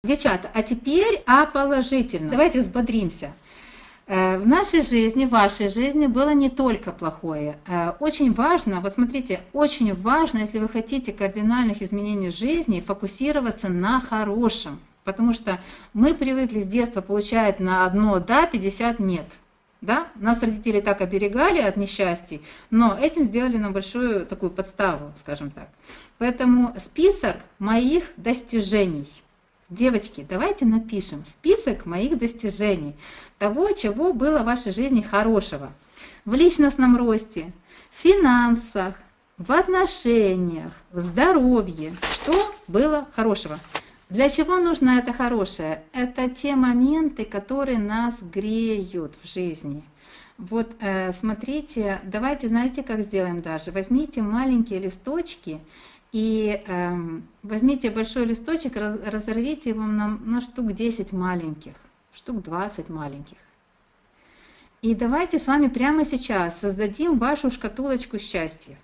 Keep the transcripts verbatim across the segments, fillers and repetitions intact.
Девчата, а теперь о положительном. Давайте взбодримся. В нашей жизни, в вашей жизни было не только плохое. Очень важно, вот смотрите, очень важно, если вы хотите кардинальных изменений в жизни, фокусироваться на хорошем. Потому что мы привыкли с детства получать на одно «да», пятьдесят «нет». Да? Нас родители так оберегали от несчастий, но этим сделали нам большую такую подставу, скажем так. Поэтому список моих достижений. Девочки, давайте напишем список моих достижений, того, чего было в вашей жизни хорошего. В личностном росте, в финансах, в отношениях, в здоровье. Что было хорошего? Для чего нужно это хорошее? Это те моменты, которые нас греют в жизни. Вот смотрите, давайте, знаете, как сделаем даже? Возьмите маленькие листочки и э, возьмите большой листочек, разорвите его на, на штук десять маленьких, штук двадцать маленьких. И давайте с вами прямо сейчас создадим вашу шкатулочку счастья.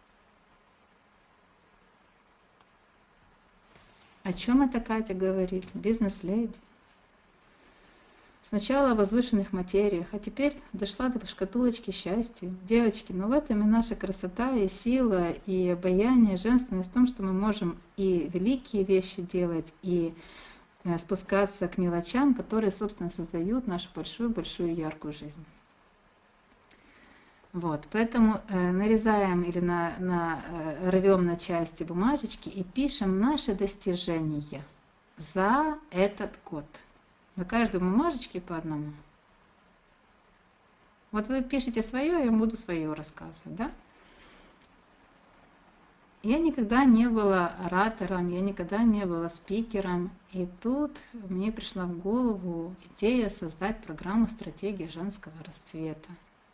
О чем это Катя говорит? Бизнес-леди. Сначала о возвышенных материях, а теперь дошла до шкатулочки счастья. Девочки, ну в этом и наша красота, и сила, и обаяние, и женственность в том, что мы можем и великие вещи делать, и спускаться к мелочам, которые, собственно, создают нашу большую-большую яркую жизнь. Вот, поэтому э, нарезаем или на, на, э, рвем на части бумажечки и пишем наши достижения за этот год. На каждой бумажечке по одному. Вот вы пишете свое, я буду свое рассказывать, да? Я никогда не была оратором, я никогда не была спикером. И тут мне пришла в голову идея создать программу «Стратегия женского расцвета».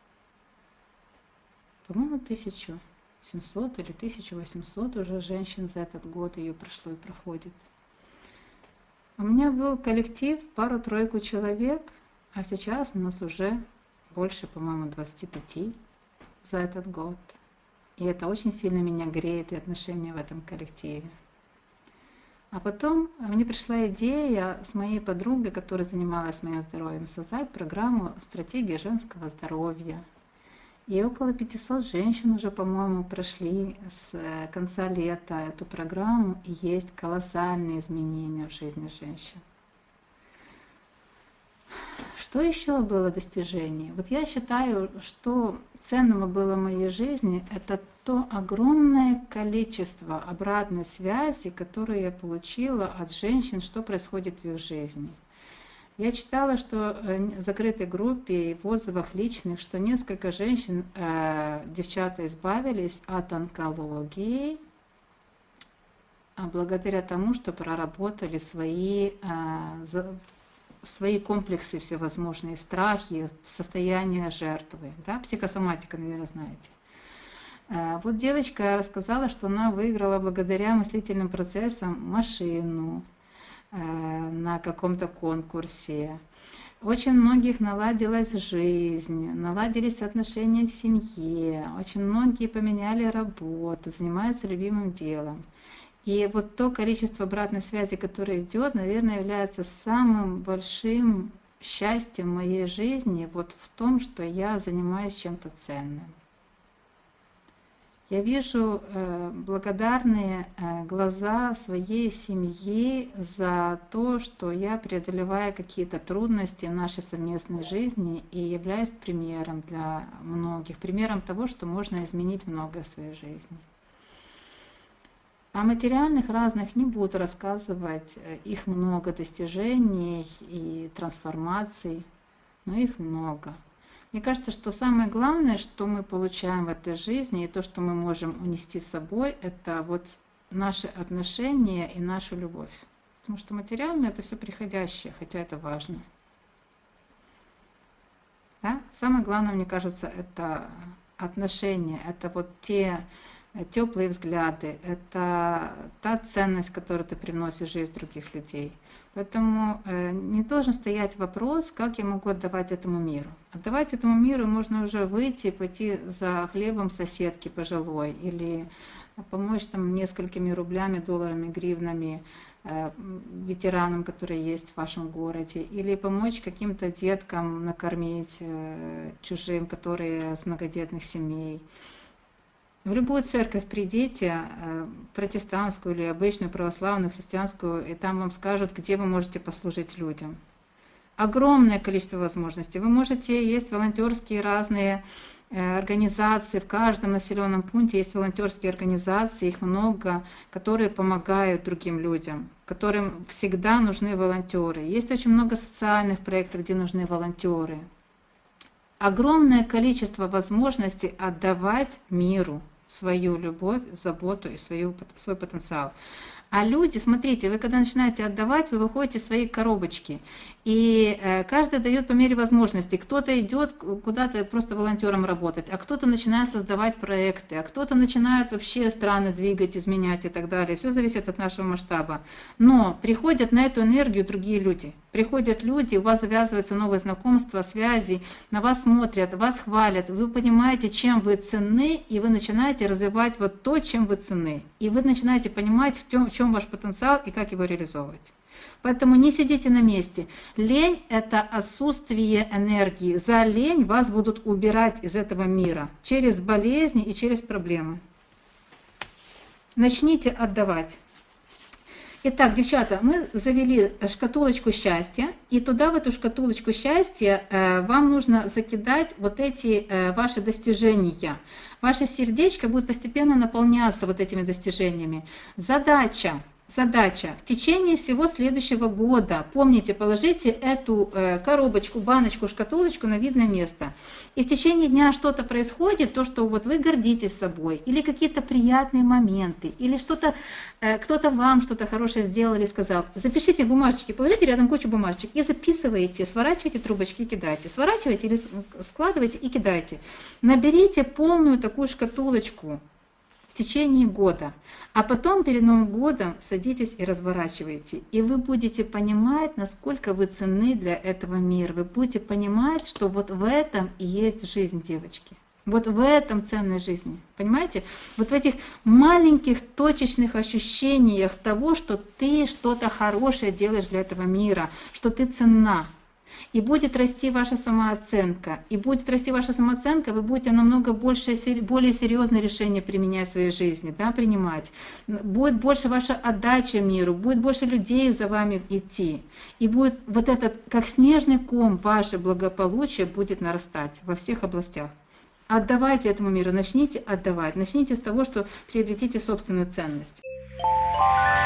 По-моему, тысяча семьсот или тысяча восемьсот уже женщин за этот год ее прошло и проходит. У меня был коллектив, пару-тройку человек, а сейчас у нас уже больше, по-моему, двадцати пяти за этот год. И это очень сильно меня греет и отношения в этом коллективе. А потом мне пришла идея с моей подругой, которая занималась моим здоровьем, создать программу «Стратегия женского здоровья». И около пятисот женщин уже, по-моему, прошли с конца лета эту программу, и есть колоссальные изменения в жизни женщин. Что еще было достижение? Вот я считаю, что ценного было в моей жизни, это то огромное количество обратной связи, которую я получила от женщин, что происходит в их жизни. Я читала, что в закрытой группе и в отзывах личных, что несколько женщин, э, девчата, избавились от онкологии благодаря тому, что проработали свои, э, за, свои комплексы, всевозможные страхи, состояние жертвы. Да? Психосоматика, наверное, знаете. Э, вот девочка рассказала, что она выиграла благодаря мыслительным процессам машину на каком-то конкурсе. Очень многих наладилась жизнь, наладились отношения в семье, очень многие поменяли работу, занимаются любимым делом. И вот то количество обратной связи, которое идет, наверное, является самым большим счастьем в моей жизни вот в том, что я занимаюсь чем-то ценным. Я вижу э, благодарные э, глаза своей семьи за то, что я преодолеваю какие-то трудности в нашей совместной жизни и являюсь примером для многих, примером того, что можно изменить многое в своей жизни. О материальных разных не буду рассказывать, их много достижений и трансформаций, но их много. Мне кажется, что самое главное, что мы получаем в этой жизни, и то, что мы можем унести с собой, это вот наши отношения и нашу любовь. Потому что материальное – это все приходящее, хотя это важно. Да? Самое главное, мне кажется, это отношения, это вот те теплые взгляды, это та ценность, которую ты приносишь в жизнь других людей. Поэтому э, не должен стоять вопрос, как я могу отдавать этому миру. Отдавать этому миру можно уже выйти, пойти за хлебом соседки пожилой или помочь там несколькими рублями, долларами, гривнами ветеранам, которые есть в вашем городе, или помочь каким-то деткам накормить чужим, которые с многодетных семей. В любую церковь придите, протестантскую или обычную, православную, христианскую, и там вам скажут, где вы можете послужить людям. Огромное количество возможностей. Вы можете, есть волонтерские разные организации, в каждом населенном пункте есть волонтерские организации, их много, которые помогают другим людям, которым всегда нужны волонтеры. Есть очень много социальных проектов, где нужны волонтеры. Огромное количество возможностей отдавать миру свою любовь, заботу и свою, свой потенциал. А люди, смотрите, вы когда начинаете отдавать, вы выходите из своей коробочки. И каждый дает по мере возможностей. Кто-то идет куда-то просто волонтером работать, а кто-то начинает создавать проекты, а кто-то начинает вообще страны двигать, изменять и так далее. Все зависит от нашего масштаба. Но приходят на эту энергию другие люди. Приходят люди, у вас завязываются новые знакомства, связи, на вас смотрят, вас хвалят. Вы понимаете, чем вы ценны, и вы начинаете развивать вот то, чем вы ценны. И вы начинаете понимать, в чем, в чем ваш потенциал и как его реализовывать. Поэтому не сидите на месте. Лень – это отсутствие энергии. За лень вас будут убирать из этого мира через болезни и через проблемы. Начните отдавать. Итак, девчата, мы завели шкатулочку счастья, и туда, в эту шкатулочку счастья, вам нужно закидать вот эти ваши достижения. Ваше сердечко будет постепенно наполняться вот этими достижениями. Задача. Задача. В течение всего следующего года, помните, положите эту коробочку, баночку, шкатулочку на видное место. И в течение дня что-то происходит, то, что вот вы гордитесь собой, или какие-то приятные моменты, или что-то, кто-то вам что-то хорошее сделал или сказал. Запишите бумажечки, положите рядом кучу бумажечек и записывайте, сворачивайте трубочки и кидайте. Сворачивайте или складывайте и кидайте. Наберите полную такую шкатулочку в течение года, а потом перед Новым годом садитесь и разворачиваете. И вы будете понимать, насколько вы ценны для этого мира. Вы будете понимать, что вот в этом и есть жизнь, девочки. Вот в этом ценной жизни. Понимаете? Вот в этих маленьких точечных ощущениях того, что ты что-то хорошее делаешь для этого мира, что ты ценна. И будет расти ваша самооценка. И будет расти ваша самооценка, вы будете намного больше, более серьезные решения применять в своей жизни, да, принимать. Будет больше ваша отдача миру, будет больше людей за вами идти. И будет вот этот, как снежный ком, ваше благополучие будет нарастать во всех областях. Отдавайте этому миру, начните отдавать. Начните с того, что приобретите собственную ценность.